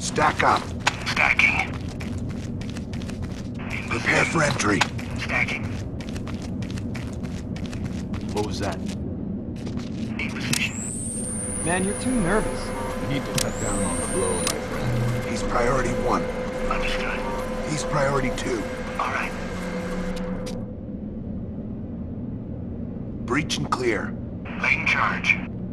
Stack up. Stacking. Prepare for entry. Stacking. What was that? In position. Man, you're too nervous. You need to cut down on the blow, my friend. He's priority 1. Understood. He's priority 2. All right. Breach and clear. Laying charge.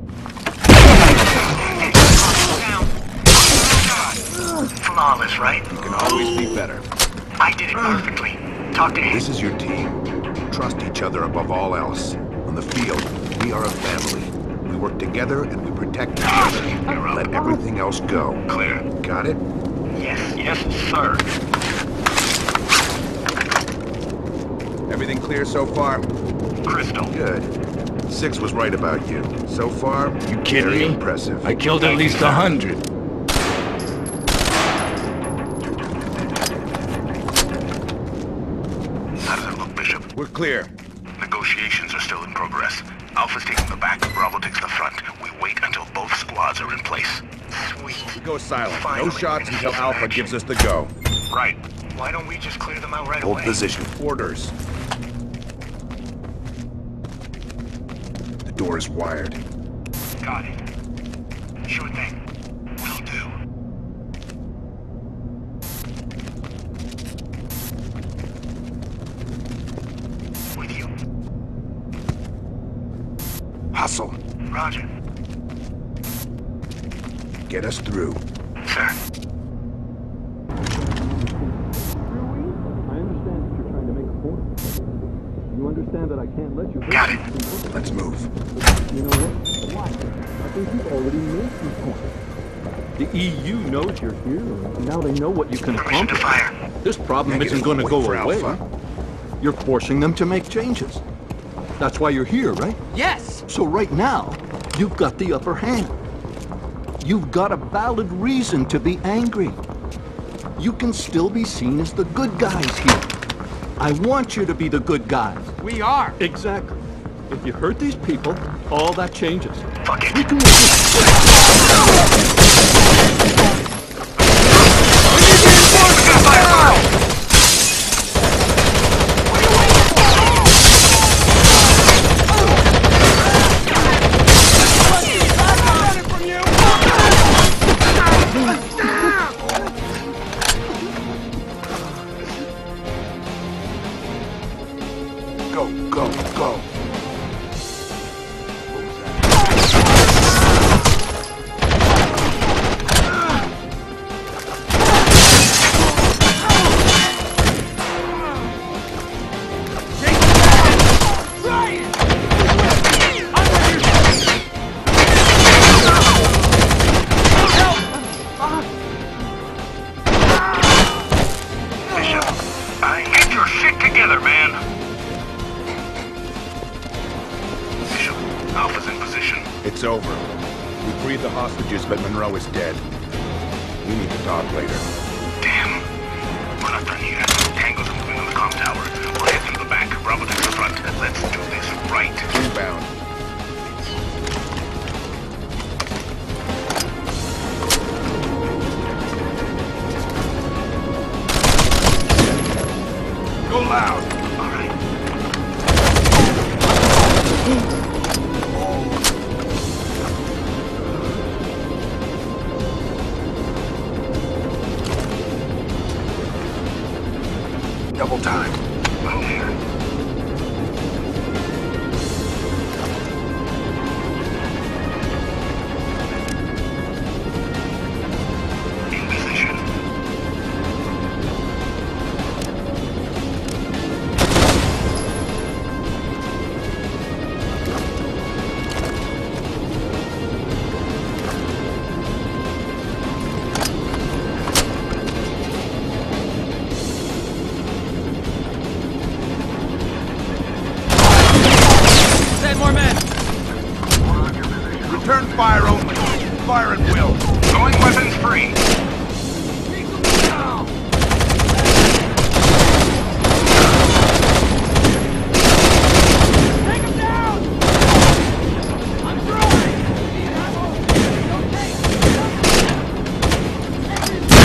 Flawless, right? You can always be better. I did it perfectly. Talk to him. This is your team. Trust each other above all else. On the field, we are a family. We work together and we protect each other. Let everything else go. Clear. Got it? Yes, sir. Everything clear so far? Crystal. Good. 6 was right about you. So far, You kidding very me? impressive. I killed at least 100. How does it look, Bishop? We're clear. Negotiations are still in progress. Alpha's taking the back, Bravo takes the front. We wait until both squads are in place. Sweet. We go silent. Finally, No shots until some Alpha action. gives us the go. Right. Why don't we just clear them out right Hold away? position. Orders. The door is wired. Got it. Sure thing. Will do. With you. Hustle. Roger. Get us through. Sir. I understand that you're trying to make a point. You understand that I can't let you... Got it. Let's move. You know what? Why? I think you've already made some points. The EU knows you're here, and now they know what you can Permission to accomplish. fire. This problem Negative. isn't going to Wait go for away. Alpha. You're forcing them to make changes. That's why you're here, right? Yes! So right now, you've got the upper hand. You've got a valid reason to be angry. You can still be seen as the good guys here. I want you to be the good guys. We are! Exactly. If you hurt these people, all that changes. Fuck it. We can make Go, go, go. Bishop, get your shit together, man. Bishop, Alpha's in position. It's over. We freed the hostages, but Monroe is dead. We need to talk later. Damn. We're not done here. Tango's moving on the comm tower. We'll head through the back. Bravo takes the front. Let's do this right. Inbound. Go loud. All right. Double time. Well, here. In position. Send more men! Return fire only. Fire at will. Going weapons free. Take him down! I'm throwing!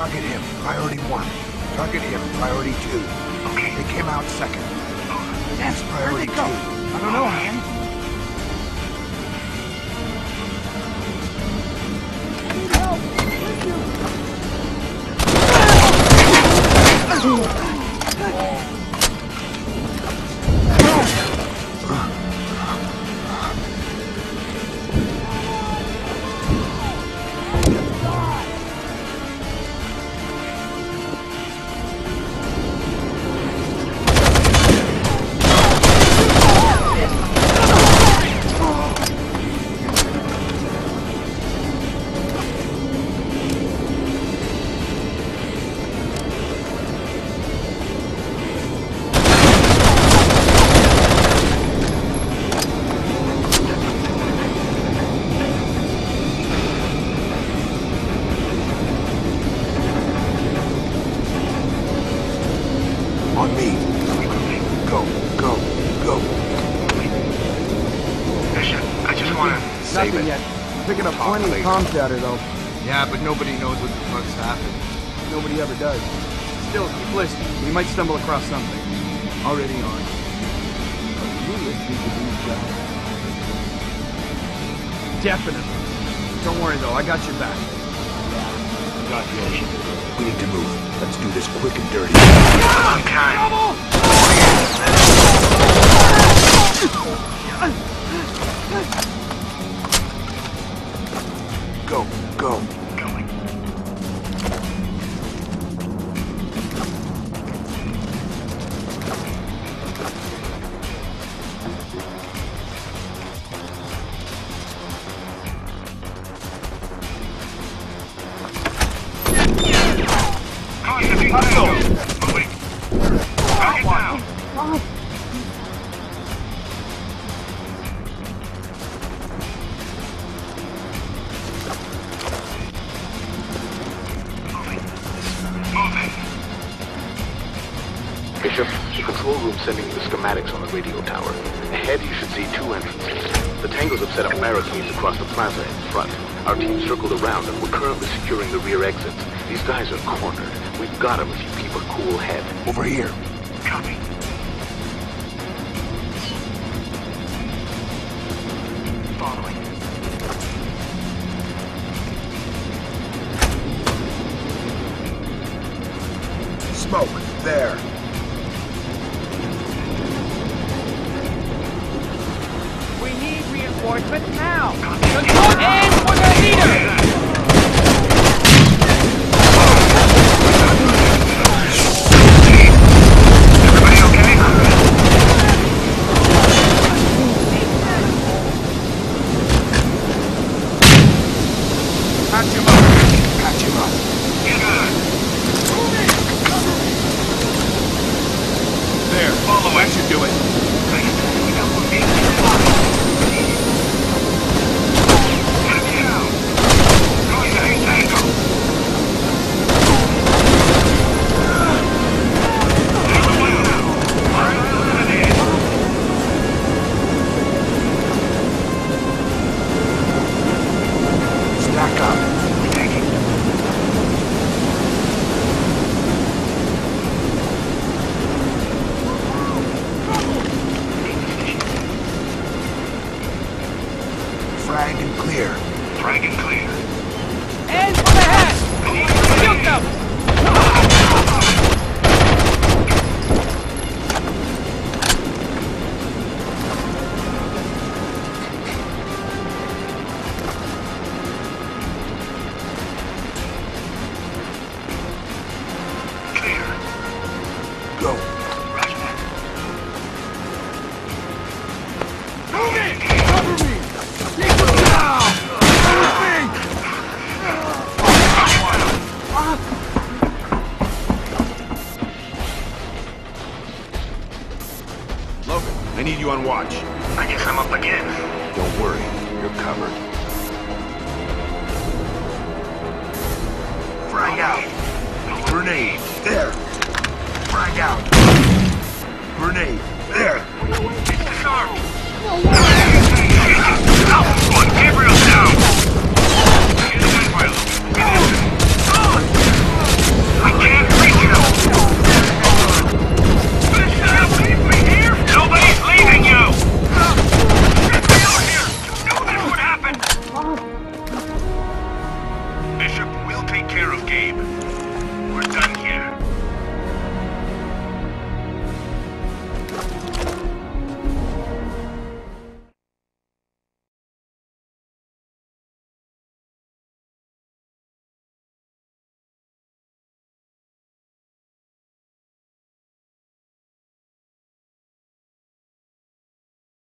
Target him, priority 1. Target him, priority 2. Okay. They came out second. That's priority 2. I don't know, man. On me. Go, go, go. Bishop, I just wanna... Save Nothing it. yet. Picking up Talk plenty later. of comm chatter, though. Yeah, but nobody knows what the fuck's happened. Nobody ever does. Still, keep listening. We might stumble across something. Already on. You listening to these guys? Definitely. Don't worry, though. I got your back. Got you. We need to move. Let's do this quick and dirty. On time. Go, go. Going. Moving. Target down. Moving. Bishop, the control room sending you the schematics on the radio tower. Ahead, you should see 2 entrances. The Tangos have set up barricades across the plaza in front. Our team circled around and we're currently securing the rear exits. These guys are cornered. We've got them if you keep a cool head. Over here. Copy. Following. Smoke. There. We need reinforcements now. Control aim for the leader. Everybody okay? Patch him up. Patch him up. Get good. There. Follow That it. should do it. Enemy down. Going to hit Tango. Stack up. Frag and clear. Frag and clear. Aim for the head. Shoot them. Clear. Go. Roger that. Cover me! Keep them down! Logan, I need you on watch. I guess I'm up again. Don't worry. You're covered. Frag out. Grenade. There. Frag out. Grenade. There. It's disarmed.